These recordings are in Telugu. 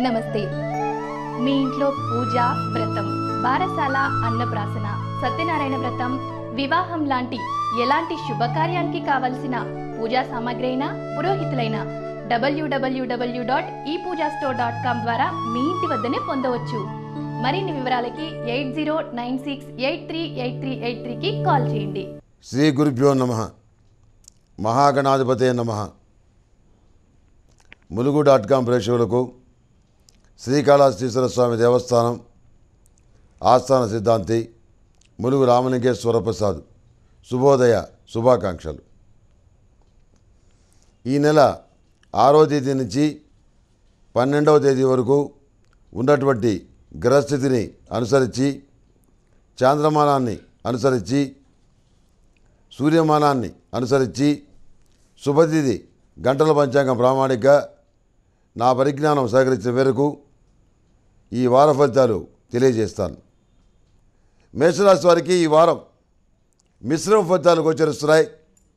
నమస్తే. మీ ఇంట్లో పూజ, వ్రతం, బారసాల, అన్నప్రాసన, సత్యనారాయణ వ్రతం, వివాహం లాంటి ఎలాంటి శుభకార్యానికి కావలసిన పూజా సామాగ్రి అయినా, పురోహితులైన www.epoojastore.com ద్వారా మీ ఇంటి వద్దనే పొందవచ్చు. మరిన్ని వివరాలకి 8096838383కి కాల్ చేయండి. శ్రీ గురుభ్యో నమః. మహాగణాధిపతే నమః. ములుగు.com ప్రేక్షకులకు శ్రీకాళహస్తీశ్వర స్వామి దేవస్థానం ఆస్థాన సిద్ధాంతి ములుగు రామలింగేశ్వర ప్రసాద్ శుభోదయ శుభాకాంక్షలు. ఈ నెల 6వ తేదీ నుంచి 12వ తేదీ వరకు ఉన్నటువంటి గ్రహస్థితిని అనుసరించి, చాంద్రమానాన్ని అనుసరించి, సూర్యమానాన్ని అనుసరించి, శుభతిథి గంటల పంచాంగం ప్రామాణిక నా పరిజ్ఞానం సహకరించిన మేరకు ఈ వార ఫలితాలు తెలియజేస్తాను. మేషరాశి వారికి ఈ వారం మిశ్రమ ఫలితాలు గోచరిస్తున్నాయి.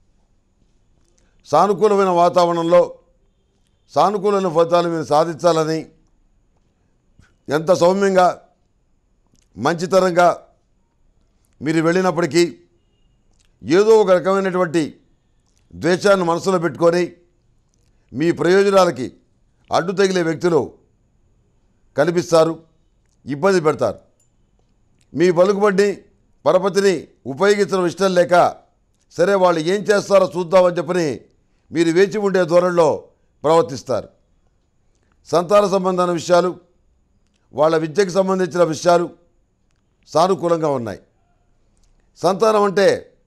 సానుకూలమైన వాతావరణంలో సానుకూలమైన ఫలితాలు మీరు సాధించాలని, ఎంత సౌమ్యంగా మంచితనంగా మీరు వెళ్ళినప్పటికీ ఏదో ఒక రకమైనటువంటి ద్వేషాన్ని మనసులో పెట్టుకొని మీ ప్రయోజనాలకి అడ్డు తగిలే వ్యక్తులు కనిపిస్తారు, ఇబ్బంది పెడతారు. మీ పలుకుబడిని పరపతిని ఉపయోగించడం ఇష్టం లేక, సరే వాళ్ళు ఏం చేస్తారో చూద్దామని చెప్పని మీరు వేచి ఉండే ధోరణిలో ప్రవర్తిస్తారు. సంతాన సంబంధమైన విషయాలు, వాళ్ళ విద్యకు సంబంధించిన విషయాలు సానుకూలంగా ఉన్నాయి. సంతానం అంటే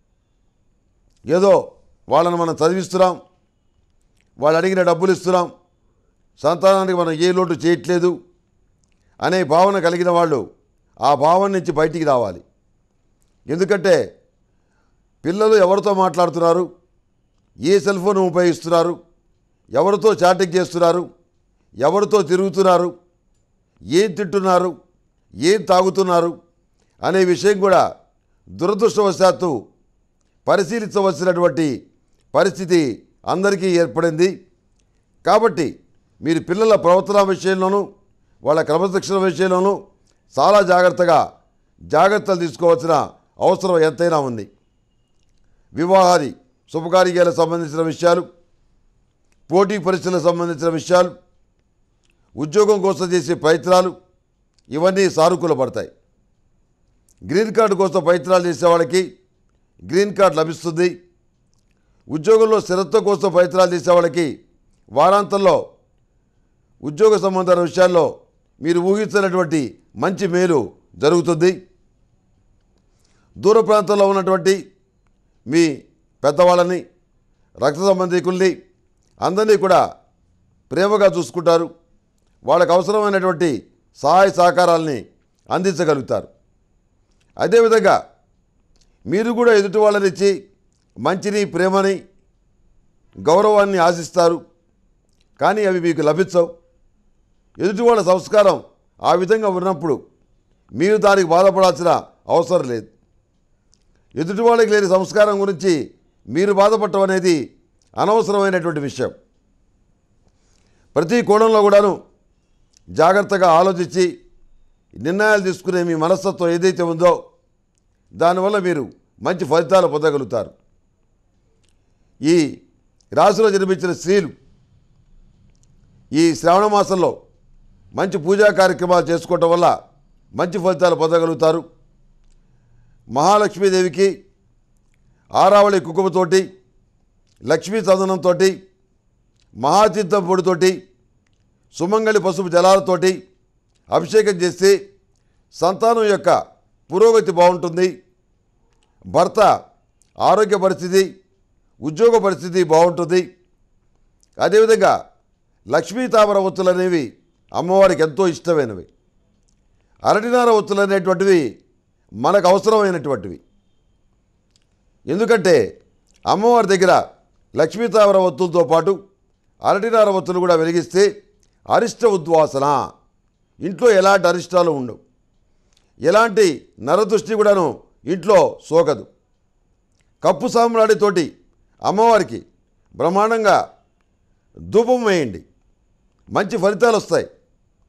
ఏదో వాళ్ళని మనం చదివిస్తున్నాం, వాళ్ళు అడిగిన డబ్బులు ఇస్తున్నాం, సంతానానికి మనం ఏ లోటు చేయట్లేదు అనే భావన కలిగిన వాళ్ళు ఆ భావన నుంచి బయటికి రావాలి. ఎందుకంటే పిల్లలు ఎవరితో మాట్లాడుతున్నారు, ఏ సెల్ ఫోన్ ఉపయోగిస్తున్నారు, ఎవరితో చాటింగ్ చేస్తున్నారు, ఎవరితో తిరుగుతున్నారు, ఏం తింటున్నారు, ఏం తాగుతున్నారు అనే విషయం కూడా దురదృష్టవశాత్తు పరిశీలించవలసినటువంటి పరిస్థితి అందరికీ ఏర్పడింది. కాబట్టి మీరు పిల్లల ప్రవర్తన విషయంలోనూ వాళ్ళ క్రమశిక్షణ విషయంలోనూ చాలా జాగ్రత్తలు తీసుకోవాల్సిన అవసరం ఎంతైనా ఉంది. వివాహాది శుభకార్యాలకు సంబంధించిన విషయాలు, పోటీ పరీక్షలకు సంబంధించిన విషయాలు, ఉద్యోగం కోసం చేసే ప్రయత్నాలు ఇవన్నీ సానుకూల పడతాయి. గ్రీన్ కార్డు కోసం ప్రయత్నాలు చేసే వాళ్ళకి గ్రీన్ కార్డు లభిస్తుంది. ఉద్యోగంలో స్థిరత్వం కోసం ప్రయత్నాలు చేసే వాళ్ళకి వారాంతంలో ఉద్యోగ సంబంధాల విషయాల్లో మీరు ఊహించినటువంటి మంచి మేలు జరుగుతుంది. దూర ప్రాంతంలో ఉన్నటువంటి మీ పెద్దవాళ్ళని, రక్త సంబంధికుల్ని అందరినీ కూడా ప్రేమగా చూసుకుంటారు. వాళ్ళకు అవసరమైనటువంటి సహాయ సహకారాలని అందించగలుగుతారు. అదేవిధంగా మీరు కూడా ఎదుటి వాళ్ళనిచ్చి మంచిని, ప్రేమని, గౌరవాన్ని ఆశిస్తారు. కానీ అవి మీకు లభించవు. ఎదుటి వాళ్ళ సంస్కారం ఆ విధంగా ఉన్నప్పుడు మీరు దానికి బాధపడాల్సిన అవసరం లేదు. ఎదుటి వాళ్ళకి లేని సంస్కారం గురించి మీరు బాధపడటం అనేది అనవసరమైనటువంటి విషయం. ప్రతి కోణంలో కూడాను జాగ్రత్తగా ఆలోచించి నిర్ణయాలు తీసుకునే మీ మనస్తత్వం ఏదైతే ఉందో దానివల్ల మీరు మంచి ఫలితాలు పొందగలుగుతారు. ఈ రాశిలో జన్మించిన స్త్రీలు ఈ శ్రావణ మాసంలో మంచి పూజా కార్యక్రమాలు చేసుకోవటం వల్ల మంచి ఫలితాలు పొందగలుగుతారు. మహాలక్ష్మీదేవికి ఆరావళి కుంకుమతోటి, లక్ష్మీ చందనంతో, మహాతీర్థం పొడితోటి, సుమంగళి పసుపు జలాలతోటి అభిషేకం చేస్తే సంతానం యొక్క పురోగతి బాగుంటుంది. భర్త ఆరోగ్య పరిస్థితి, ఉద్యోగ పరిస్థితి బాగుంటుంది. అదేవిధంగా లక్ష్మీ తామర ఒత్తులు అనేవి అమ్మవారికి ఎంతో ఇష్టమైనవి. అరటినార ఒత్తులు అనేటువంటివి మనకు అవసరమైనటువంటివి. ఎందుకంటే అమ్మవారి దగ్గర లక్ష్మీ తామర ఒత్తులతో పాటు అరటినార ఒత్తులు కూడా వెలిగిస్తే అరిష్ట ఉద్వాసన, ఇంట్లో ఎలాంటి అరిష్టాలు ఉండవు, ఎలాంటి నరదృష్టి కూడాను ఇంట్లో సోకదు. కప్పు సామ్రాడితోటి అమ్మవారికి బ్రహ్మాండంగా ధూపం వేయండి, మంచి ఫలితాలు వస్తాయి.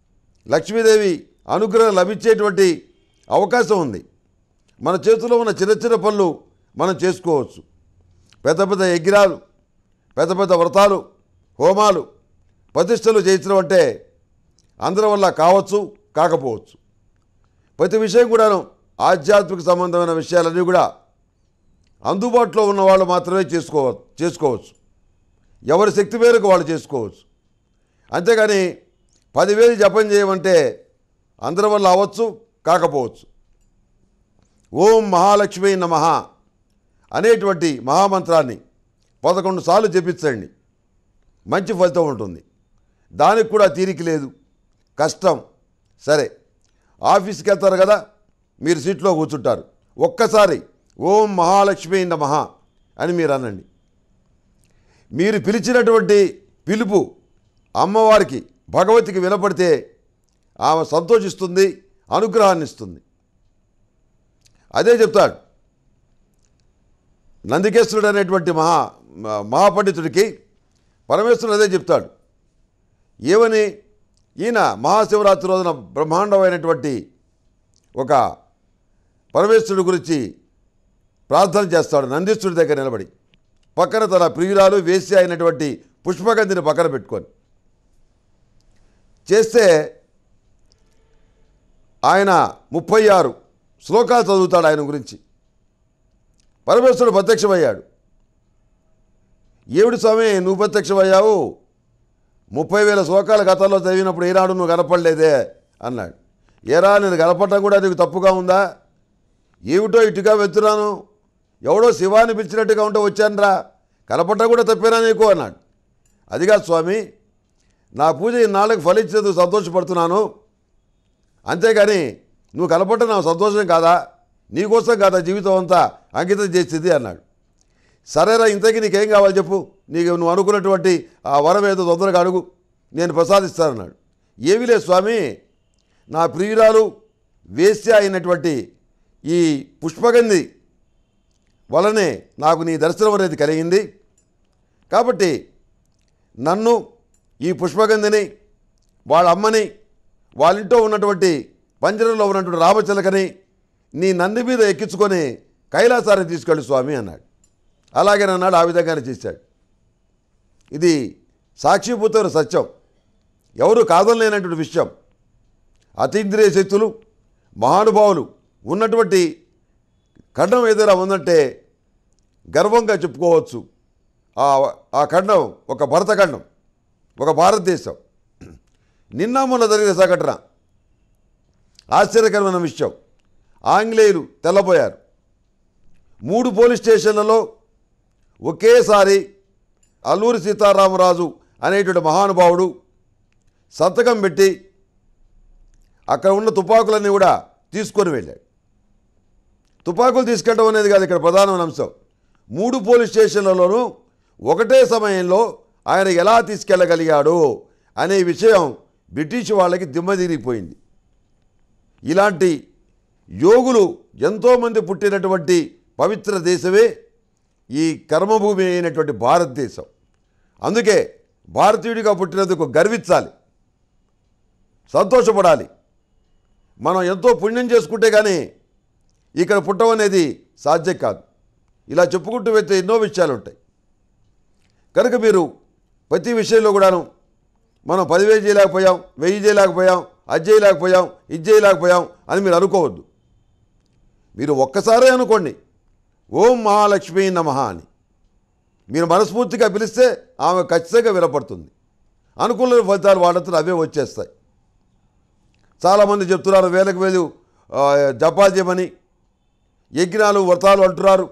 లక్ష్మీదేవి అనుగ్రహం లభించేటువంటి అవకాశం ఉంది. మన చేతిలో ఉన్న చిన్న చిన్న పనులు మనం చేసుకోవచ్చు. పెద్ద పెద్ద యజ్ఞాలు, పెద్ద పెద్ద వ్రతాలు, హోమాలు, ప్రతిష్టలు చేయించడం అంటే అందరి వల్ల కావచ్చు, కాకపోవచ్చు. ప్రతి విషయం కూడాను ఆధ్యాత్మిక సంబంధమైన విషయాలన్నీ కూడా అందుబాటులో ఉన్న వాళ్ళు మాత్రమే చేసుకోవచ్చు. ఎవరి శక్తి మేరకు వాళ్ళు చేసుకోవచ్చు. అంతేగాని 10,000 జపం చేయమంటే అందరి వల్ల అవ్వచ్చు, కాకపోవచ్చు. ఓం మహాలక్ష్మీ నమః అనేటువంటి మహామంత్రాన్ని 11 సార్లు జపించండి. మంచి ఫలితం ఉంటుంది. దానికి కూడా తీరిక లేదు, కష్టం. సరే, ఆఫీస్కి వెళ్తారు కదా, మీరు సీట్లో కూర్చుంటారు. ఒక్కసారి ఓం మహాలక్ష్మీ నమః అని మీరు అనండి. మీరు పిలిచినటువంటి పిలుపు అమ్మవారికి, భగవతికి వినపడితే ఆమె సంతోషిస్తుంది, అనుగ్రహాన్ని ఇస్తుంది. అదే చెప్తాడు నందికేశ్వరుడు అనేటువంటి మహాపండితుడికి పరమేశ్వరుడు అదే చెప్తాడు. ఏమని? ఈయన మహాశివరాత్రి రోజున బ్రహ్మాండమైనటువంటి ఒక పరమేశ్వరుడి గురించి ప్రార్థన చేస్తాడు. నందీశ్వరుడి దగ్గర నిలబడి పక్కన తన ప్రియురాలు వేశ్య అయినటువంటి పుష్పగంధిని పక్కన పెట్టుకొని చేస్తే ఆయన 36 శ్లోకాలు చదువుతాడు ఆయన గురించి. పరమేశ్వరుడు ప్రత్యక్షమయ్యాడు. ఏమిటి స్వామి నువ్వు ప్రత్యక్షమయ్యావు? 30,000 శ్లోకాలు గతంలో చదివినప్పుడు ఈనాడు నువ్వు కనపడలేదే అన్నాడు. ఏరా, నేను కనపడటం కూడా నీకు తప్పుగా ఉందా? ఏమిటో ఇటుగా వెళ్తున్నాను, ఎవడో శివాన్ని పిలిచినట్టుగా ఉంటే వచ్చానురా, కనపడటం కూడా తప్పేనా నీకు అన్నాడు. అదిగా స్వామి, నా పూజ ఇన్నాళ్ళకి ఫలించేందుకు సంతోషపడుతున్నాను, అంతేగాని నువ్వు కనపడటం నాకు సంతోషం కాదా? నీకోసం కాదా జీవితం అంతా అంకితం చేసేది అన్నాడు. సరేరా, ఇంతకీ నీకేం కావాలి చెప్పు, నీకు నువ్వు అనుకున్నటువంటి ఆ వరం ఏదో తొందరగా అడుగు, నేను ప్రసాదిస్తానన్నాడు. ఏమీ లేదు స్వామి, నా ప్రియురాలు వేశ్య అయినటువంటి ఈ పుష్పగంధి వలనే నాకు నీ దర్శనం అనేది కలిగింది. కాబట్టి నన్ను, ఈ పుష్పగంధిని, వాళ్ళ అమ్మని, వాళ్ళ ఇంట్లో ఉన్నటువంటి పంజరంలో ఉన్నటువంటి రామచిలకని నీ నంది మీద ఎక్కించుకొని కైలాసాన్ని తీసుకెళ్ళు స్వామి అన్నాడు. అలాగేనన్నాడు. ఆ విధంగానే చేశాడు. ఇది సాక్షిభూతమైన సత్యం, ఎవరు కాదనలేనటువంటి విషయం. అతీంద్రియ శక్తులు, మహానుభావులు ఉన్నటువంటి ఖండం ఏదైనా ఉందంటే గర్వంగా చెప్పుకోవచ్చు. ఆ ఖండం ఒక భరతఖండం, ఒక భారతదేశం. నిన్న మొన్న జరిగిన సంఘటన ఆశ్చర్యకరమైన విషయం. ఆంగ్లేయులు తెల్లబోయారు. 3 పోలీస్ స్టేషన్లలో ఒకేసారి అల్లూరి సీతారామరాజు అనేటువంటి మహానుభావుడు సంతకం పెట్టి అక్కడ ఉన్న తుపాకులన్నీ కూడా తీసుకొని వెళ్ళాడు. తుపాకులు తీసుకెళ్ళడం అనేది కాదు ఇక్కడ ప్రధానమైన అంశం. 3 పోలీస్ స్టేషన్లలోనూ ఒకటే సమయంలో ఆయన ఎలా తీసుకెళ్ళగలిగాడు అనే విషయం బ్రిటిష్ వాళ్ళకి దిమ్మదిరిగిపోయింది. ఇలాంటి యోగులు ఎంతోమంది పుట్టినటువంటి పవిత్ర దేశమే ఈ కర్మభూమి అయినటువంటి భారతదేశం. అందుకే భారతీయుడిగా పుట్టినందుకు గర్వించాలి, సంతోషపడాలి. మనం ఎంతో పుణ్యం చేసుకుంటే కానీ ఇక్కడ పుట్టడం అనేది సాధ్యం కాదు. ఇలా చెప్పుకుంటూ వెళ్తే ఎన్నో విషయాలు ఉంటాయి. కనుక మీరు ప్రతి విషయంలో కూడాను మనం 10,000 చేయలేకపోయాం, 1000 చేయలేకపోయాం, అది చేయలేకపోయాం, ఇది చేయలేకపోయాం అని మీరు అనుకోవద్దు. మీరు ఒక్కసారే అనుకోండి, ఓం మహాలక్ష్మీ నమః అని మీరు మనస్ఫూర్తిగా పిలిస్తే ఆమె ఖచ్చితంగా వినపడుతుంది. అనుకూల ఫలితాలు వాడంతా అవే వచ్చేస్తాయి. చాలామంది చెప్తున్నారు వేలకు వేలు జపాలు చేయమని, యజ్ఞాలు వ్రతాలు అంటున్నారు.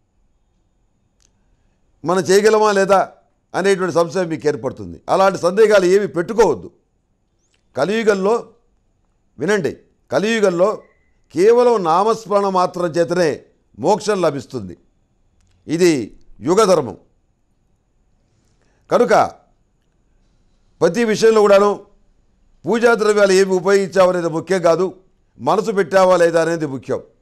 మనం చేయగలమా లేదా అనేటువంటి సంశయం మీకు ఏర్పడుతుంది. అలాంటి సందేహాలు ఏవి పెట్టుకోవద్దు. కలియుగంలో వినండి, కలియుగంలో కేవలం నామస్మరణ మాత్రం చేతనే మోక్షం లభిస్తుంది. ఇది యుగధర్మం. కనుక ప్రతి విషయంలో కూడాను పూజా ద్రవ్యాలు ఏమి ఉపయోగించావనేది ముఖ్యం కాదు, మనసు పెట్టావా లేదా అనేది ముఖ్యం.